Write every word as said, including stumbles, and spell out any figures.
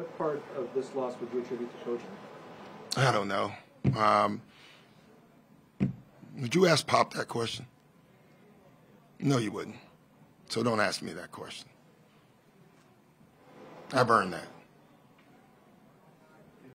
What part of this loss would you attribute to coaching? I don't know. Um, would you ask Pop that question? No, you wouldn't. So don't ask me that question. I've earned that.